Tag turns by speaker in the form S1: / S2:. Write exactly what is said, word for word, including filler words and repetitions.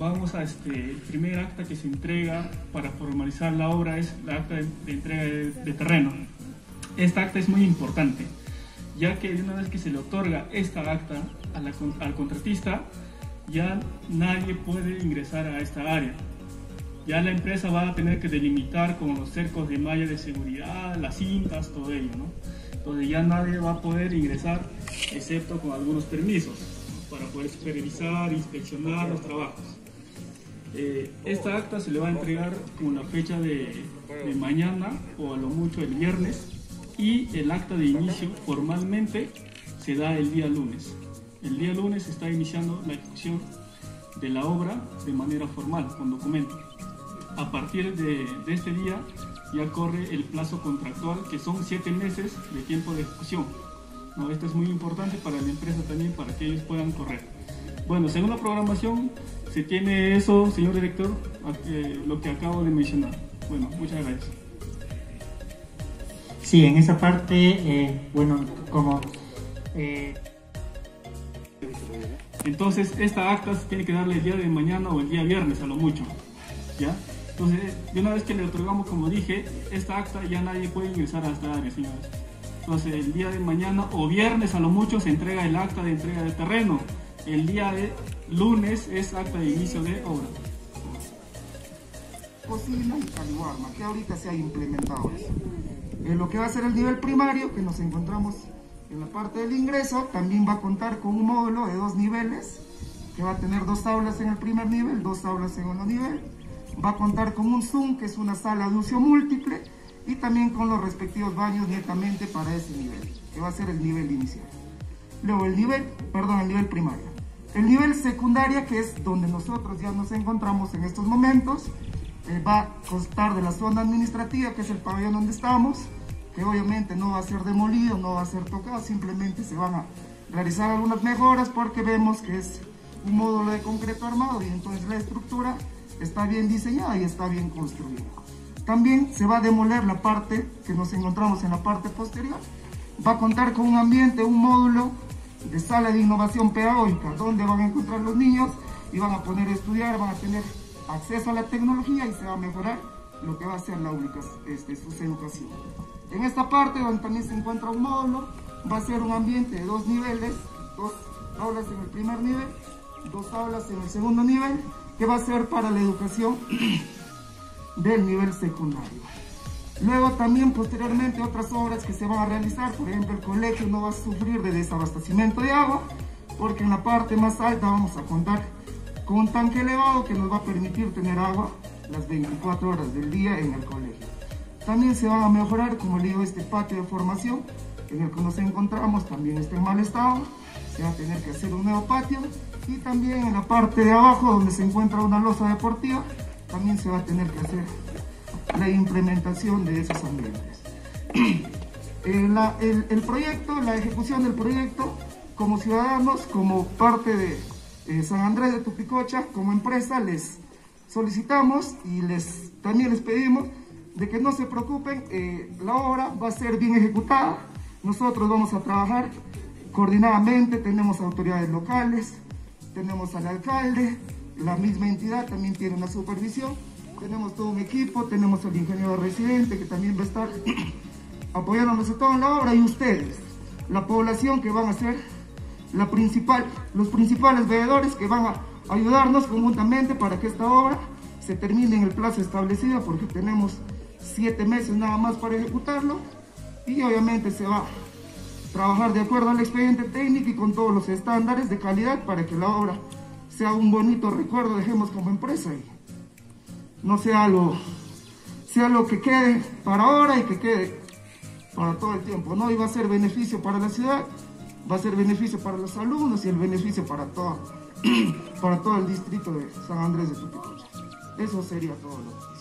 S1: vamos a este, el primer acta que se entrega para formalizar la obra es la acta de, de entrega de, de terreno. Esta acta es muy importante, ya que una vez que se le otorga esta acta a la, al contratista, ya nadie puede ingresar a esta área. Ya la empresa va a tener que delimitar con los cercos de malla de seguridad, las cintas, todo ello, ¿no? Entonces ya nadie va a poder ingresar, excepto con algunos permisos, ¿no? Para poder supervisar, inspeccionar los trabajos. Eh, esta acta se le va a entregar con la fecha de, de mañana o a lo mucho el viernes, y el acta de inicio formalmente se da el día lunes. El día lunes se está iniciando la ejecución de la obra de manera formal, con documento. A partir de, de este día ya corre el plazo contractual, que son siete meses de tiempo de ejecución, ¿no? Esto es muy importante para la empresa también, para que ellos puedan correr. Bueno, según la programación, se tiene eso, señor director, eh, lo que acabo de mencionar. Bueno, muchas gracias.
S2: Sí, en esa parte, eh, bueno, como... Eh...
S1: Entonces, esta acta se tiene que darle el día de mañana o el día viernes, a lo mucho, ¿ya? Entonces, de una vez que le otorgamos, como dije, esta acta, ya nadie puede ingresar a esta área, señores. Entonces, el día de mañana o viernes, a lo mucho, se entrega el acta de entrega de terreno. El día de lunes es acta de inicio de obra.
S3: Cocina y Caliwarma, que ahorita se ha implementado eso. Eh, lo que va a ser el nivel primario, que nos encontramos en la parte del ingreso, también va a contar con un módulo de dos niveles, que va a tener dos aulas en el primer nivel, dos aulas en el segundo nivel. Va a contar con un Zoom, que es una sala de uso múltiple, y también con los respectivos baños netamente para ese nivel, que va a ser el nivel inicial. Luego el nivel, perdón, el nivel primario. El nivel secundaria, que es donde nosotros ya nos encontramos en estos momentos, eh, va a constar de la zona administrativa, que es el pabellón donde estamos, que obviamente no va a ser demolido, no va a ser tocado, simplemente se van a realizar algunas mejoras porque vemos que es un módulo de concreto armado y entonces la estructura está bien diseñada y está bien construida. También se va a demoler la parte que nos encontramos en la parte posterior. Va a contar con un ambiente, un módulo de sala de innovación pedagógica, donde van a encontrar los niños y van a poder estudiar, van a tener acceso a la tecnología y se va a mejorar lo que va a ser la única, este, su educación. En esta parte, donde también se encuentra un módulo, va a ser un ambiente de dos niveles, dos aulas en el primer nivel, dos aulas en el segundo nivel, que va a ser para la educación del nivel secundario. Luego también posteriormente otras obras que se van a realizar, por ejemplo el colegio no va a sufrir de desabastecimiento de agua, porque en la parte más alta vamos a contar con un tanque elevado que nos va a permitir tener agua las veinticuatro horas del día en el colegio. También se van a mejorar, como le digo, este patio de formación en el que nos encontramos, también está en mal estado, se va a tener que hacer un nuevo patio. Y también en la parte de abajo, donde se encuentra una losa deportiva, también se va a tener que hacer la implementación de esos ambientes. eh, la, el, el proyecto, la ejecución del proyecto, como ciudadanos, como parte de eh, San Andrés de Tupicocha, como empresa, les solicitamos y les, también les pedimos de que no se preocupen, eh, la obra va a ser bien ejecutada. Nosotros vamos a trabajar coordinadamente, tenemos autoridades locales, tenemos al alcalde, la misma entidad también tiene una supervisión, tenemos todo un equipo, tenemos al ingeniero residente que también va a estar apoyándonos en toda la obra, y ustedes, la población que van a ser la principal, los principales veedores que van a ayudarnos conjuntamente para que esta obra se termine en el plazo establecido, porque tenemos siete meses nada más para ejecutarlo, y obviamente se va a trabajar de acuerdo al expediente técnico y con todos los estándares de calidad para que la obra sea un bonito recuerdo, dejemos como empresa, y no sea algo, sea algo que quede para ahora y que quede para todo el tiempo, ¿no? Y va a ser beneficio para la ciudad, va a ser beneficio para los alumnos y el beneficio para todo, para todo el distrito de San Andrés de Tupicocha. Eso sería todo lo que